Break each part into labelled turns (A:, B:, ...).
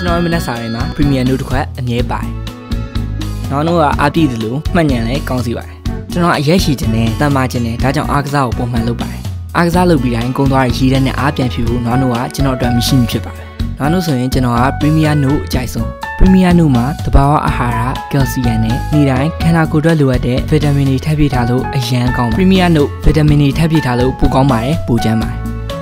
A: ကျွန်တော်မနေ့စာတိုင်းမှာ Premiere Note တစ်ခွက်အမြဲပါတယ်နောက်တော့အားပြည့်တယ်လို့မှတ်ဉာဏ်လည်းကောင်းစီပါတယ်ကျွန်တော်အရက်ရှိခြင်းနဲ့တန်မာခြင်းနဲ့ဒါကြောင့်အားကစားကိုပုံမှန်လုပ်ပါတယ်အားကစားလုပ်ပြီးတိုင်းကုန်းသွားရည်တဲ့နဲ့အားပြန်ဖြူဖို့နောက်တော့ကျွန်တော်အတွက်မရှိမဖြစ်ပါတယ်နောက်လို့ဆိုရင်ကျွန်တော်က Premiere Note အကြိုက်ဆုံး Premiere Note မှာတဘာဝအာဟာရကယ်လ်ဆီယမ်နဲ့နေ့တိုင်းခန္ဓာကိုယ်အတွက်လိုအပ်တဲ့ဗီတာမင်တွေထပ်ပြည့်ထားလို့အရန်ကောင်း Premiere Note ဗီတာမင်တွေထပ်ပြည့်ထားလို့ပိုကောင်းပါတယ်ပိုချမ်းပါတယ်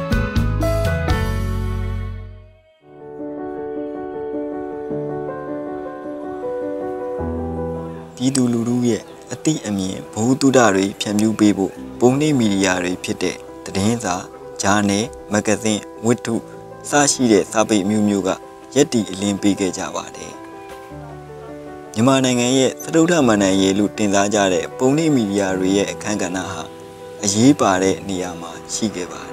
B: ပြည်သူလူထုရဲ့အသိအမြင်ဘဝတုဒ္ဒတွေဖြန့်ဖြူးပေးဖို့ပုံနှိပ်မီဒီယာတွေဖြစ်တဲ့သတင်းစာဂျာနယ်မဂ္ဂဇင်းဝတ္ထုစရှိတဲ့စာပေမျိုးမျိုးကရက်တီအလင်းပေးခဲ့ကြပါတယ်မြန်မာနိုင်ငံရဲ့စတုထမန္တန်ရေးလို့တင်စားကြတဲ့ပုံနှိပ်မီဒီယာတွေရဲ့အခမ်းကဏ္ဍဟာအရေးပါတဲ့နေရာမှာရှိခဲ့ပါတယ်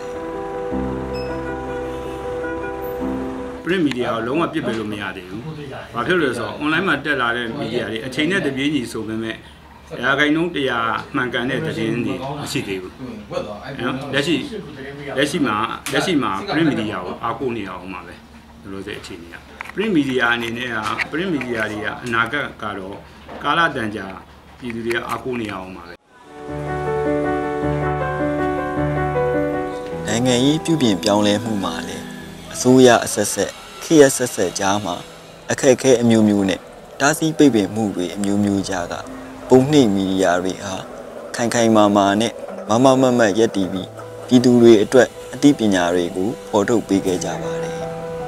C: print media ကိုလုံးဝပြစ်ပယ်လို့မရသေးဘူး။ဘာဖြစ်လို့လဲဆိုတော့ online မှာတက်လာတဲ့ media တွေအချိန်နဲ့တပြေးညီဆိုပေမဲ့ရာခိုင်နှုန်းတရားမှန်ကန်တဲ့သတင်းတွေမရှိသေးဘူး။နော်လက်ရှိမှာ print media ကိုအားကိုးနေအောင်ပါပဲ။ဒီလိုတဲ့အခြေအနေက print media အနေနဲ့က print media တွေကအနာဂတ်ကတော့ကာလတန်ကြာပြည်သူတွေကအားကိုးနေအောင်ပါပဲ။
B: နိုင်ငံရေးပြုပြင်ပြောင်းလဲမှုမှာလည်းအစိုးရအဆက်ဆက်ခေတ်ဆက်ဆက်ကြားမှာအခက်အခဲအမျိုးမျိုးနဲ့တားဆီးပိတ်ပင်မှုတွေအမျိုးမျိုးကြားကပုံနှိပ်မီဒီယာတွေဟာခိုင်ခိုင်မာမာနဲ့မမမတ်ရက်တည်ပြီးပြည်သူတွေအတွက်အသိပညာတွေကိုဖော်ထုတ်ပေးခဲ့ကြပါတယ်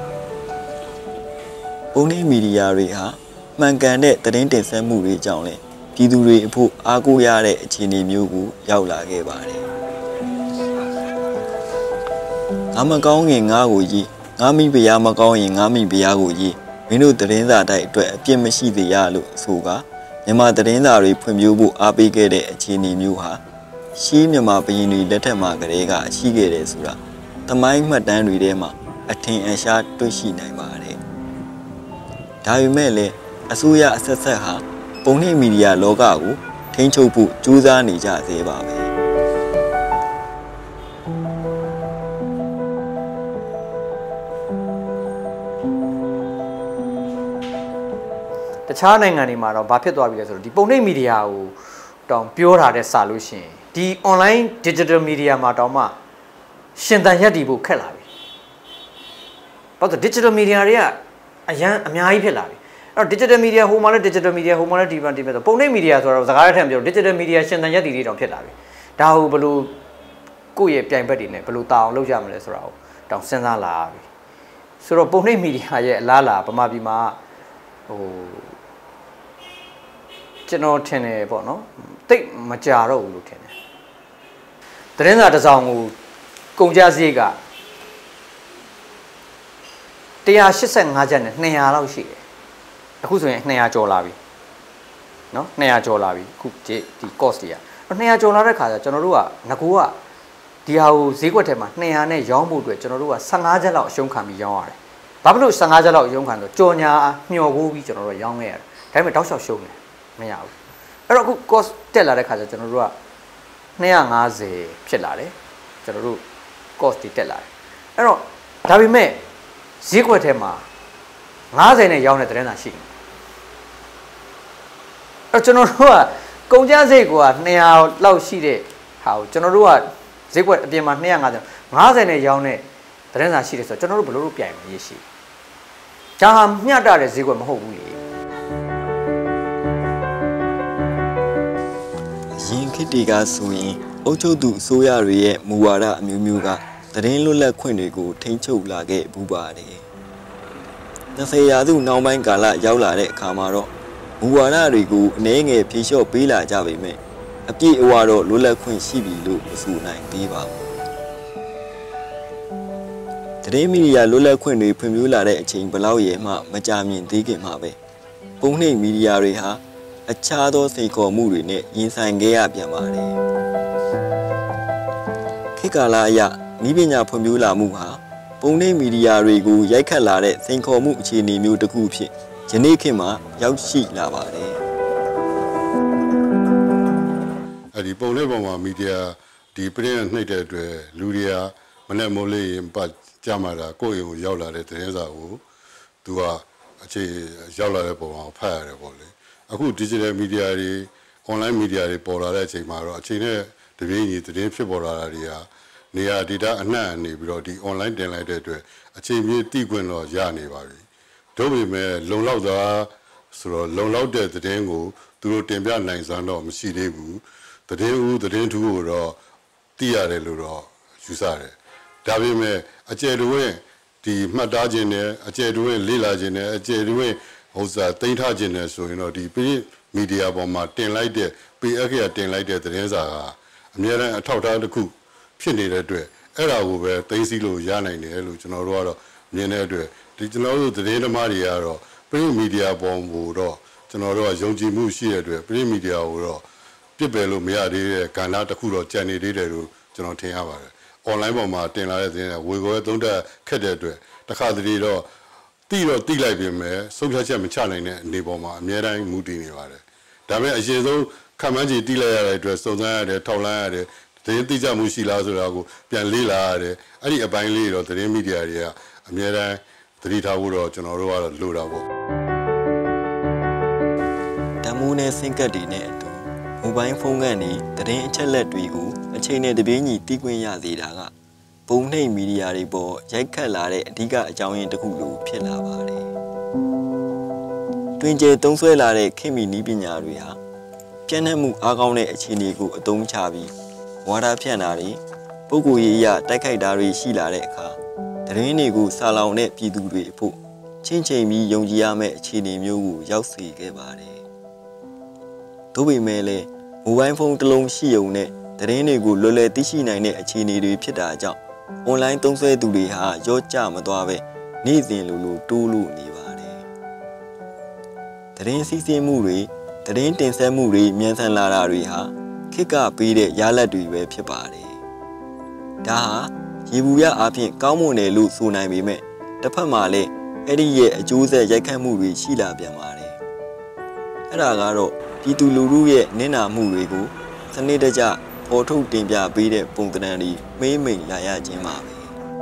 B: ပုံနှိပ်မီဒီယာတွေဟာမှန်ကန်တဲ့သတင်းတင်ဆက်မှုတွေကြောင့်လည်းပြည်သူတွေအဖို့အားကိုးရတဲ့အခြေအနေမျိုးကိုရောက်လာခဲ့ပါတယ်ငါမကောင်းရင်ငါ့ကိုကြီးငါမိဖုရားမကောင်းရင်ငါမိဖုရားကိုကြီးမင်းတို့သတင်းစာတိုက်အတွက်အပြစ်မရှိသေးရလို့ဆိုကမြန်မာသတင်းစာတွေဖွံ့ဖြိုးဖို့အားပေးခဲ့တဲ့အခြေအနေမျိုးဟာရှေးမြန်မာဘုရင်တွေလက်ထက်မှာကတည်းကရှိခဲ့တယ်ဆိုတာသမိုင်းမှတ်တမ်းတွေထဲမှာအထင်အရှားတွေ့ရှိနိုင်ပါတယ်ဒါပေမဲ့လည်းအစိုးရအဆက်ဆက်ဟာပုံနှိပ်မီဒီယာလောကကိုထိန်းချုပ်ဖို့ကြိုးစားနေကြသေးပါပဲ
D: တခြားနိုင်ငံတွေမှာတော့ဘာဖြစ်သွားပြီလဲဆိုတော့ဒီပုံနှိပ်မီဒီယာကိုတောင်ပြောထားတဲ့စာလို့ရှိရင်ဒီ online digital media မှာတောင်မှရှင်သန်ရပ်တည်ဖို့ခက်လာပြီ။ဘာလို့ digital media တွေကအများကြီးဖြစ်လာပြီ။အဲ့တော့ digital media ဟိုမှာလည်း digital media ဟိုမှာလည်းဒီမှာဆိုပုံနှိပ် media ဆိုတော့စကားရထက်ပြော digital media ရှင်သန်ရပ်တည်တွေတောင်ဖြစ်လာပြီ။ဒါကိုဘယ်လိုကိုယ့်ရဲ့ပြိုင်ဘက်တွေနဲ့ဘယ်လိုတာအောင်လုပ်ကြမလဲဆိုတာကိုတောင်စဉ်းစားလာပြီ။ဆိုတော့ပုံနှိပ် media ရဲ့အလားအလာဗမာပြည်မှာကျွန်တော်ထင်တယ်ပေါ့နော်တိတ်မကြတော့ဘူးလို့ထင်တယ်သတင်းစာတစ်စောင်ကိုကုန်ကျစရိတ်က185ကျပ်နဲ့200လောက်ရှိတယ်အခုဆိုရင်200ကျော်လာပြီနော်200ကျော်လာပြီအခုဒီ cost တွေက200ကျော်လာတဲ့ခါကျကျွန်တော်တို့ကငကိုကဒီဟာကိုဈေးကွက်ထဲမှာ200နဲ့ရောင်းဖို့အတွက်ကျွန်တော်တို့က15ကျပ်လောက်အရှုံးခံပြီးရောင်းရတယ်ဘာဖြစ်လို့15ကျပ်လောက်အရှုံးခံဆိုကြော်ညာမျှော်ဖို့ပြီးကျွန်တော်တို့ရောင်းခဲ့ရတယ်ဒါပေမဲ့တောက်လျှောက်ရှုံးတယ်မရဘူးအဲ့တော့အခု cost တက်လာတဲ့ခါကျကျွန်တော်တို့က250ဖြစ်လာတယ်ကျွန်တော်တို့ cost တွေတက်လာတယ်အဲ့တော့ဒါပေမဲ့ဈေးကွက်ထဲမှာ90နဲ့ရောင်းတဲ့သတင်းစာရှိတယ်အဲ့ကျွန်တော်တို့ကကုန်ကျစရိတ်က200လောက်ရှိတဲ့ဟာကိုကျွန်တော်တို့ကဈေးကွက်အပြင်မှာ250နဲ့ရောင်းတဲ့သတင်းစာရှိတယ်ဆိုတော့ကျွန်တော်တို့ဘယ်လိုလုပ်ပြိုင်မလဲရှိဒါဟာမျှတတဲ့ဈေးကွက်မဟုတ်ဘူးလေ
B: ရင်ခေတ်တွေကဆိုရင်အုပ်ချုပ်သူအစိုးရတွေရဲ့မူဝါဒအမျိုးမျိုးကသတင်းလွတ်လပ်ခွင့်တွေကိုထိန်းချုပ်လာခဲ့ဘူးပါတယ်20ရာစုနောက်ပိုင်းကာလရောက်လာတဲ့အခါမှာတော့မူဝါဒတွေကိုအနည်းငယ်ဖြေလျှော့ပေးလာကြပေမဲ့အပြည့်အဝတော့လွတ်လပ်ခွင့်ရှိပြီလို့မဆိုနိုင်သေးပါဘူးသတင်းမီဒီယာလွတ်လပ်ခွင့်တွေဖွံ့ဖြိုးလာတဲ့အချိန်ဘလောက်ရဲမှမကြာမြင့်သေးခင်မှာပဲပုံနှိပ်မီဒီယာတွေဟာအခြားသောစိန်ခေါ်မှုတွေနဲ့ရင်ဆိုင်ခဲ့ရပြန်ပါတယ်ခေတ်ကာလအရနည်းပညာဖွံ့ဖြိုးလာမှုဟာပုံနှိပ်မီဒီယာတွေကိုရိုက်ခတ်လာတဲ့စိန်ခေါ်မှုအခြေအနေမျိုးတစ်ခုဖြစ်ယနေ့ခေတ်မှာရောက်ရှိလာပါတယ်
E: အဲဒီပုံနှိပ်ပေါ်မှာမီဒီယာဒီပရိသတ်နှိပ်တဲ့အတွက်လူတွေကမနဲ့မိုးလေးရင်ပတ်ကြမှာတာကိုယ့်အိမ်ကိုရောက်လာတဲ့သတင်းစာကိုသူကအခြေရောက်လာတဲ့ပုံမှာဖတ်ရတယ်ပေါ့လေအခု digital media တွေ online media တွေပေါ်လာတဲ့အချိန်မှာတော့အချိန်နဲ့တပြေးညီသတင်းဖြစ်ပေါ်လာတာတွေဟာနေရာ data အနှံ့နေပြီးတော့ဒီ online တင်လိုက်တဲ့အတွက်အချိန်ပြည့်တည်ခွင့်တော့ရနေပါပြီတို့ပေမဲ့လုံလောက်တာဆိုတော့လုံလောက်တဲ့သတင်းကိုသူတို့တင်ပြနိုင်စွမ်းတော့မရှိသေးဘူးသတင်းထူးကိုတော့သိရတယ်လို့တော့ယူဆတယ်ဒါပေမဲ့အကျယ်တွင်ဒီမှတ်သားခြင်းနဲ့အကျယ်တွင်လေ့လာခြင်းနဲ့အကျယ်တွင်တင်ထားခြင်းနဲ့ဆိုရင်တော့ဒီမီဒီယာပေါ်မှာတင်လိုက်တဲ့အခရာတင်လိုက်တဲ့သတင်းစာကအများအားအထောက်အထားတစ်ခုဖြစ်နေတဲ့အတွက်အဲ့ဒါကိုပဲသိသိလို့ရနိုင်တယ်လို့ကျွန်တော်တို့ကတော့မြင်တဲ့အတွက်ဒီကျွန်တော်တို့သတင်းသမားတွေကတော့မီဒီယာပေါ်ကိုတော့ကျွန်တော်တို့ကယုံကြည်မှုရှိတဲ့အတွက်မီဒီယာကိုတော့ပြစ်ပယ်လို့မရသေးတဲ့ကဏ္ဍတစ်ခုတော့ကြံနေသေးတယ်လို့ကျွန်တော်ထင်ရပါတယ်။ online ပေါ်မှာတင်လာတဲ့သတင်းတွေဝေခွဲသုံးသပ်ခက်တဲ့အတွက်တစ်ခါတလေတော့တိလိုက်ပြင်မဲ့ဆုံးဖြတ်ချက်မချနိုင်တဲ့အနေပေါ်မှာအများတိုင်းမူတည်နေပါတယ်။ဒါပေမဲ့အရင်ဆုံးခံမှန်းချီတိလိုက်ရတဲ့အတွက်စုံစမ်းရတယ်ထောက်လှမ်းရတယ်သတင်းသိကြမှုရှိလားဆိုတာကိုပြန်လေ့လာရတယ်။အဲ့ဒီအပိုင်းလေးတော့သတင်းမီဒီယာတွေကအများတိုင်းသတိထားဖို့တော့ကျွန်တော်တို့ကတော့လိုတာပေါ့
B: ။ဓာတ်မိုးနဲ့စင်ကတ်တွေနဲ့အတူမိုဘိုင်းဖုန်းကနေသတင်းအချက်လက်တွေကိုအချိန်နဲ့တပြေးညီတီးခွင့်ရစေတာကပုံနှိပ်မီဒီယာတွေပေါ်ရိုက်ခတ်လာတဲ့အဓိကအကြောင်းရင်းတစ်ခုလိုဖြစ်လာပါတယ်။တွင်ကျယ်သုံးဆွဲလာတဲ့ခေတ်မီနည်းပညာတွေဟာပြန့်နှံ့မှုအားကောင်းတဲ့အခြေအနေကိုအသုံးချပြီးဝါဒဖြန့်တာတွေပုဂ္ဂိုလ်ရေးအရတိုက်ခိုက်တာတွေရှိလာတဲ့အခါသတင်းတွေကိုစာလောင်တဲ့ပြည်သူတွေအဖို့ချင်းချင်းပြီးယုံကြည်ရမယ့်အခြေအနေမျိုးကိုရောက်စေခဲ့ပါတယ်။သို့ပေမဲ့လည်းမိုဘိုင်းဖုန်းတစ်လုံးရှိုံနဲ့သတင်းတွေကိုလွယ်လွယ်သိရှိနိုင်တဲ့အခြေအနေတွေဖြစ်တာကြောင့် online သုံးစွဲသူတွေဟာရောကျမသွားပဲနေ့စဉ်လိုတိုးလို့နေပါတယ်။သတင်းစီးဆင်းမှုတွေသတင်းတင်ဆက်မှုတွေမြန်ဆန်လာတာတွေဟာခေတ်ကပေးတဲ့ရလဒ်တွေပဲဖြစ်ပါတယ်။ဒါဟာရေဘူးရအားဖြင့်ကောင်းမွန်တယ်လို့ဆိုနိုင်ပေမဲ့တစ်ဖက်မှာလည်းအဲ့ဒီရဲ့အကျိုးဆက်ရိုက်ခတ်မှုတွေရှိလာပြန်ပါတယ်။အဲ့ဒါကတော့ပြည်သူလူထုရဲ့နစ်နာမှုတွေကိုစနစ်တကျပေါ်ထုတ်တင်ပြပေးတဲ့ပုံသဏ္ဍာန်တွေမေးမိန်လာရခြင်းပါပဲ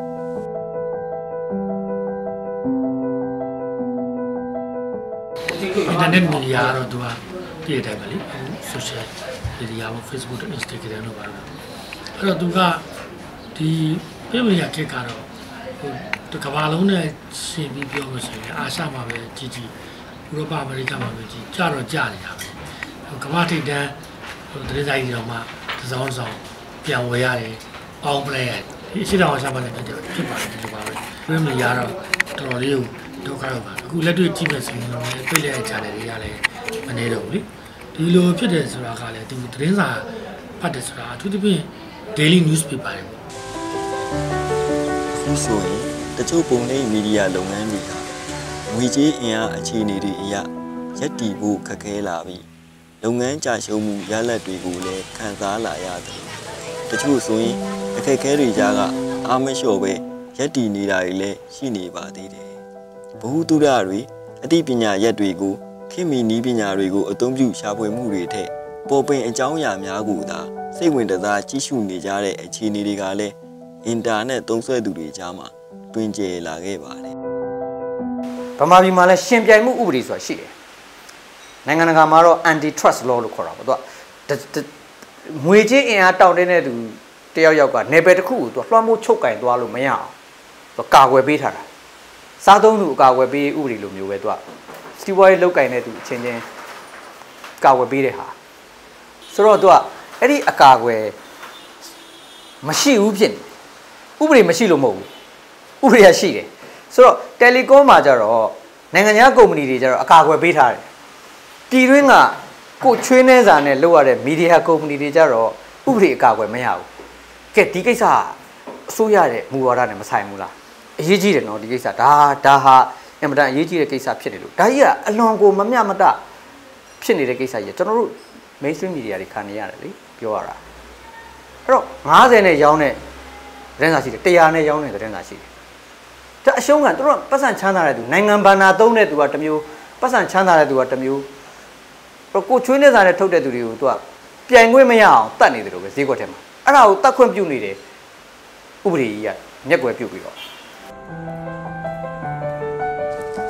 F: internet media တော့သူကပြည့်တယ်ပဲလေ social media ပေါ့ Facebook နဲ့ Instagram တို့ပါတော့အဲ့တော့သူကဒီပြည်မရခေတ်ကတော့ဒီကမ္ဘာလုံးနဲ့ရှင်းပြီးပြောလို့ဆိုရင်အာရှမှာပဲကြီးဥရောပအမေရိကမှာပဲကြီးကြတော့ကြနေတာပဲကမ္ဘာထိပ်တန်းသတင်းစာကြီးတော်မှာဆောင်ပြန်ဝယ်ရတယ်ပေါင်းပလဲရတယ်ဒီအရှိတော်ရှာပါတဲ့ဖြစ်ပါတယ်ဒီလိုပါပဲပြည်မရတော့တော်တော်လေးကိုဒုက္ခရောက်ပါအခုလက်တွေ့ကြည့်မဲ့ဆိုရင်တော့ပြည့်တဲ့ channel တွေကလည်းမနေတော့ဘူးလေဒီလိုဖြစ်တယ်ဆိုတာကလည်းသူသတင်းစာဖတ်တယ်ဆိုတာအထူးသဖြင့် daily newspaper တွေပေါ့
B: အခုဆိုရင်တချို့ပုံနှိပ်မီဒီယာလုပ်ငန်းတွေဟာငွေကြေးအင်အားအခြေအနေတွေအရရပ်တည်ဖို့ခက်ခဲလာပြီးလုပ်ငန်းကြာရှုံးမှုရလဒ်တွေကိုလည်းခံစားလာရတယ်တချို့ဆိုရင်အခက်အခဲတွေကြားကအားမလျှော့ပဲရပ်တည်နေတာတွေလည်းရှိနေပါသေးတယ်ဘဟုတုတတွေအသိပညာရက်တွေကိုခေတ်မီနည်းပညာတွေကိုအသုံးပြုရှာဖွေမှုတွေထက်ပေါ်ပင်အကြောင်းအရာများကိုသာစိတ်ဝင်စားကြည့်ရှုနေကြတဲ့အခြေအနေတွေကလည်းအင်တာနက်သုံးစွဲသူတွေကြားမှာတွင်ကျယ်လာခဲ့ပါတယ်
D: ဗမာပြည်မှာလည်းရှင်ပြိုင်မှုဥပဒေဆိုတာရှိတယ်နိုင်ငံတကာမှာတော့ anti trust law လို့ခေါ်တာပေါ့သူကငွေကြေးအင်အားတောင်းတဲ့သူတယောက်ကနယ်ပယ်တစ်ခုကိုသူလွှမ်းမိုးချုပ်ကင်သွားလို့မရအောင်သူကာကွယ်ပေးထားတာစားသုံးသူအကာအကွယ်ပေးဥပဒေလိုမျိုးပဲသူကစီးပွားရေးလုပ်ကင်တဲ့သူအချင်းချင်းကာကွယ်ပေးတဲ့ဟာဆိုတော့သူကအဲ့ဒီအကာအကွယ်မရှိဘူးဖြစ်နေဥပဒေမရှိလို့မဟုတ်ဘူးဥပဒေရရှိတယ်ဆိုတော့တယ်လီကွန်မှာကျတော့နိုင်ငံခြားကုမ္ပဏီတွေကျတော့အကာအကွယ်ပေးထားတယ်ပြည်တွင်းကကိုချွေးနှဲစာနဲ့လုပ်ရတဲ့မီဒီယာကုမ္ပဏီတွေကျတော့ဥပဒေအကာအကွယ်မရဘူးကဲဒီကိစ္စအစိုးရတဲ့မူဝါဒနဲ့မဆိုင်ဘူးလားအရေးကြီးတယ်နော်ဒီကိစ္စဒါဟာအင်မတန်အရေးကြီးတဲ့ကိစ္စဖြစ်တယ်လို့ဒါကြီးကအလွန်ကိုမမျှမတဖြစ်နေတဲ့ကိစ္စကြီးကျွန်တော်တို့ mainstream media တွေခံနေရတယ်လေပြောရတာအဲ့တော့90နဲ့ရောင်းတဲ့သတင်းစာရှိတယ်100နဲ့ရောင်းတဲ့သတင်းစာရှိတယ်ဒါအရှုံးကသူတို့ပတ်စံချမ်းသာတဲ့သူနိုင်ငံဘဏ္ဍာသုံးတဲ့သူကတစ်မျိုးပတ်စံချမ်းသာတဲ့သူကတစ်မျိုးကိုချွေးနေစားနဲ့ထုတ်တဲ့သူတွေကိုသူကပြိုင်ခွင့်မရအောင်တတ်နေတယ်လို့ပဲဈေးကွက်ထဲမှာအဲ့ဒါကိုတတ်ခွင့်ပြုနေတယ်ဥပဒေကြီးကမျက်ကွယ်ပြုတ်ပြီးတော့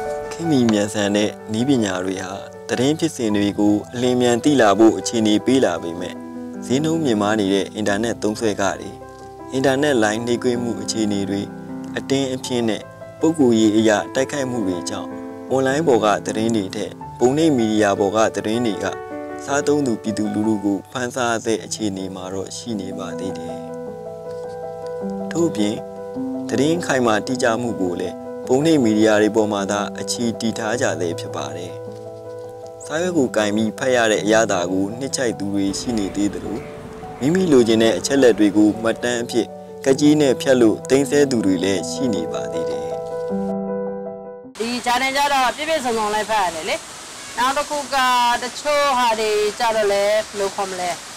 B: မီမြန်ဆန်တဲ့နီးပညာတွေဟာသတင်းဖြစ်စဉ်တွေကိုအလင်းမြန်သိလာဖို့အခြေအနေပေးလာပေမဲ့ဈေးနှုန်းမြင့်မားနေတဲ့အင်တာနက်သုံးစွဲခတွေအင်တာနက်လိုင်းနှိပ်ကွေးမှုအခြေအနေတွေအတင်းအဖျင်းနဲ့ပုဂ္ဂိုလ်ရေးအရာတိုက်ခိုက်မှုတွေကြောင့်အွန်လိုင်းပေါ်ကသတင်းတွေထက်ပုံနှိပ်မီဒီယာပေါ်ကသတင်းတွေကစားသုံးသူပြည်သူလူထုကိုဖန်ဆားတဲ့အခြေအနေမှာတော့ရှိနေပါသေးတယ်။ထို့ပြင်သတင်းခိုင်မာတိကျမှုကိုလည်းပုံနှိပ်မီဒီယာတွေပေါ်မှာသာအခြေတည်ထားကြသေးဖြစ်ပါတယ်။စာရွက်ကိုကင်ပြီးဖတ်ရတဲ့အရာသာကိုနှစ်ချိုက်သူတွေရှိနေသေးသလိုမိမိလိုချင်တဲ့အချက်လက်တွေကိုမှတ်တမ်းအဖြစ်ကကြီးနဲ့ဖြတ်လို့တင်ဆက်သူတွေလည်းရှိနေပါသေးတယ်
G: ။ဒီဂျာနယ်ကြတော့ပြည့်ပြည့်စုံစုံလိုက်ဖတ်ရတယ်လေ။နောက်တစ်ခုကတချို့ဟာတွေကြတော့လေဘယ်လိုခေါ်မလဲ။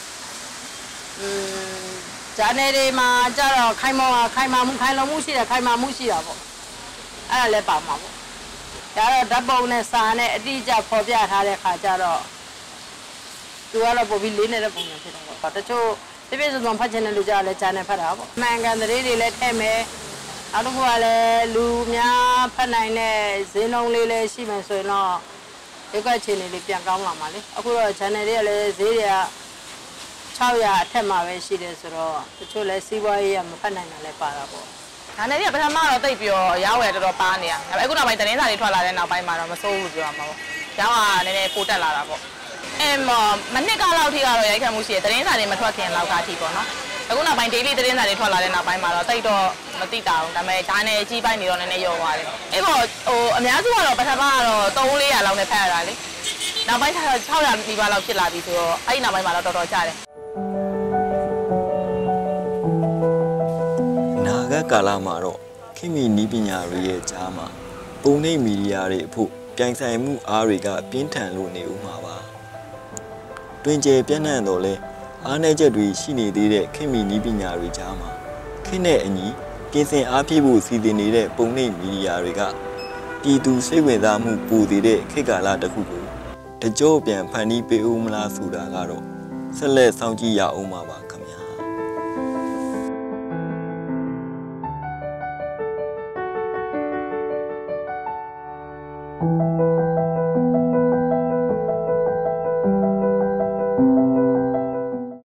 G: ဂျာနယ်တွေမှာကြတော့ခိုင်လုံမှုရှိတယ်ခိုင်မာမှုရှိတာပေါ့။အဲ့ဒါလည်းပါမှာပေါ့။ဒါတော့ဓာတ်ပုံနဲ့စာနဲ့အတိအကျဖော်ပြထားတဲ့ခါကျတော့သူကတော့ပို့ပြီးလေးနေတဲ့ပုံစံဖြစ်တော့ပေါ့။တချို့ပြည့်ပြည့်စုံစုံဖတ်ချင်တဲ့လူကြတော့လည်းဂျာနယ်ဖတ်တာပေါ့။မှန်ကန်သတင်းတွေလည်းထည့်မယ်။နောက်တစ်ခုကလည်းလူများဖတ်နိုင်တဲ့ဈေးနှုန်းလေးလည်းရှိမှဆိုရင်တော့ဒီကအခြေအနေလေးပြန်ကောင်းလာမှာလေအခုတော့ channel တွေကလည်းဈေးတွေက600အထက်မှာပဲရှိတယ်ဆိုတော့တချို့လည်းစီးပွားရေးကမဖတ်နိုင်တာလည်းပါတာပေါ့
H: ဒါနဲ့ပထမတော့တိတ်ပြီးတော့ရောင်းဝယ်တော်တော်ပါနေရဒါပေမဲ့အခုနောက်ပိုင်းသတင်းစာတွေထွက်လာတဲ့နောက်ပိုင်းမှာတော့မစိုးဘူးလို့ပြောရမှာပေါ့ရောင်းကနည်းနည်းပိုတက်လာတာပေါ့မနစ်ကလောက်ထိကတော့ရိုက်ခတ်မှုရှိတယ်သတင်းစာတွေမထွက်ခင်လောက်ကအထိပေါ့နော်အခုနောက်ပိုင်း daily သတင်းစာတွေထွက်လာတဲ့နောက်ပိုင်းမှာတော့တိတ်တော့မသိတာဘူးဒါပေမဲ့ဒါနဲ့ကြီးပိုင်းနေတော့နည်းနည်းရောသွားတယ်အဲ့ပေါ့အများစုကတော့ပထမကတော့300-400လောက်နဲ့ဖတ်ရတာလေနောက်ပိုင်း600နီးပါးလောက်ဖြစ်လာပြီဆိုတော့အဲ့ဒီနောက်ပိုင်းမှာတော့တော်တော်ကျတယ်
B: နာဂတ်ကာလမှာတော့ခင်မီနီးပညာတွေရဲ့ကြားမှာပုံနှိပ်မီဒီယာတွေအဖို့ပြိုင်ဆိုင်မှုအားတွေကပြင်းထန်လို့နေဦးမှာပါတွင်ကျပြန့်နှံ့တော့လဲအားနည်းချက်တွေရှိနေသေးတဲ့ခင်မီနီးပညာတွေကြားမှာခင်းတဲ့အညီပြင်ဆင်အားဖြည့်ဖို့စီစဉ်နေတဲ့ပုံနှိပ်မီဒီယာတွေကပြည်သူစိတ်ဝင်စားမှုပိုသေးတဲ့ခေတ်ကာလတစ်ခုကိုတကြော့ပြန်ဖန်တီးပေးဦးမလားဆိုတာကတော့ဆက်လက်စောင့်ကြည့်ရအောင်ပါခင်ဗျာ။